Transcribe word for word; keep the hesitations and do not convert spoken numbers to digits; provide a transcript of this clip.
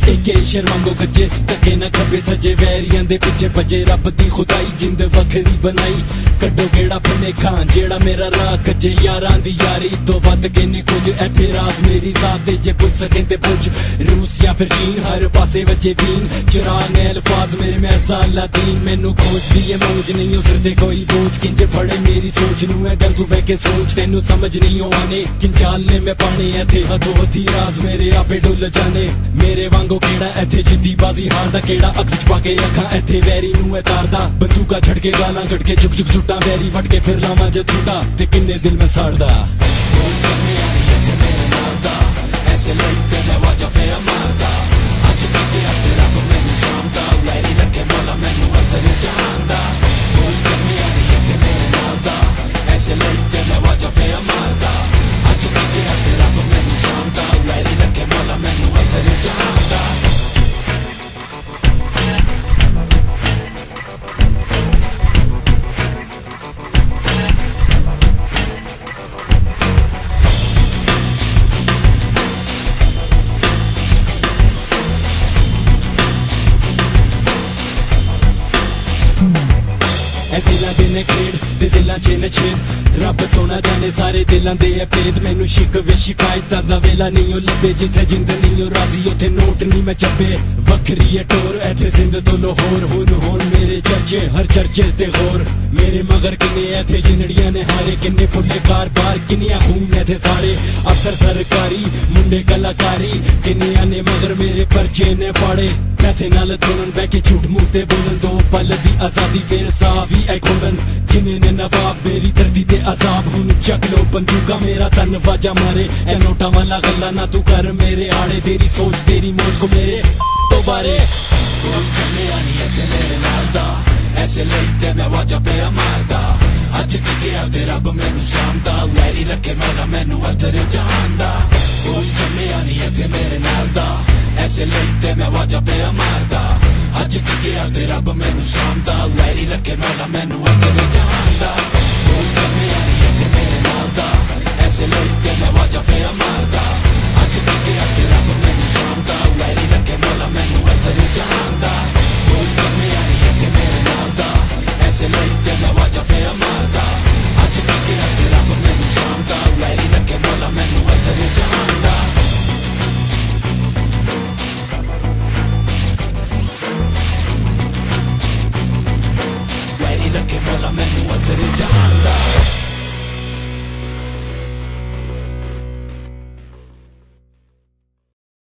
एके शर्मांगो कच्चे धक्के ना खब्बे सज्जे वैरियां दे पिछे भजे रब दी खुदाई जिंद वखरी बनाई कड्डो गेड़ा पने खान जेड़ा मेरा राह कच्चे यारां दी यारी तो वध के नी कुछ इत्थे राज मेरी जात जे पुछ सके ते पुछ रूस या फिर चीन हर पासे बचे बीन चिराग ने अल्फाज मेरे में साला दीन मैनू खोज दी है मौज नहीं उतरते कोई बोझ किंजे फड़े मेरी सोच नू है गल तू बह के सोच तेनू समझ नहीं आने किन चालने में पाने इत्थे हथो हथी राज मेरे आपे डुल जाने मेरे वांगो केड़ा इत्थे जिद्दी बाजी हारदा केड़ा अख च पाके अखां इत्थे वैरी नू है तारदा बंदूका छड़के गालां कट के चुक चुक सुट्टा वैरी वट के फिर लावां जद छुटा ते किन्ने दिल में साड़दा मेरे नाल दा ऐसे लई ते मैं वाजा पे मारदा अज के हत्थे रब मैनू सामदा वैरी रखे मौला मैनू अंदर जहांदा मेरे नाल दा ऐसे लई ते मैं वाजा पे मारदा अज के हत्थे रब मैनू सामदा वैरी रखे मौला मैनू अंदर जहांदा दिलां दे ने खेड़ ते दिलां च ने छेद रब सोना जाने सारे दिलां दे है भेद मैनू शिकवे शिकायत दा वेला नहीं ओ लब्बे जिथे जिंद नहीं ओ राजी उथे नोट नहीं मैं छप्पे वखरी है टोर इथे जिंद तो लाहौर हुन हुन मेरे चर्चे हर चर्चे ते होर मेरे मगर किन्ने इथे जिनड़ियां ने हारे किन्ने फुल्ले कार बार किन्नियां खून इथे सारे अफसर सरकारी मुंडे कलाकारी किन्नियां ने मगर मेरे परचे ने पाड़े पैसे नाल तोड़न बह के झूठ मुंह ते बोलन दो पल दी आजादी फिर सा भी ऐ खोड़न जिन्हें ने नवाब मेरी धरती ते अजाब हुन चक लो बंदूका मेरा तन वाजा मारे ए नोटा वाला गल्ला ना तू कर मेरे आड़े तेरी सोच तेरी मौज को मेरे तो बारे चले आनी इत्थे मेरे नाल दा ऐसे लई ते मैं वाजा पे मारदा अज की गया ते रब मैनू सामदा वैरी रखे मौला मैनू अंदर जहांदा चले आनी इत्थे मेरे नाल दा ऐसे लई ते मैं वाजा पे मारदा अज की गया ते रब मैनू सामदा वैरी रखे मौला मैनू अंदर जहांदा चले आनी इत्थे मेरे नाल दा ऐसे लई ते मैं वाजा पे मारदा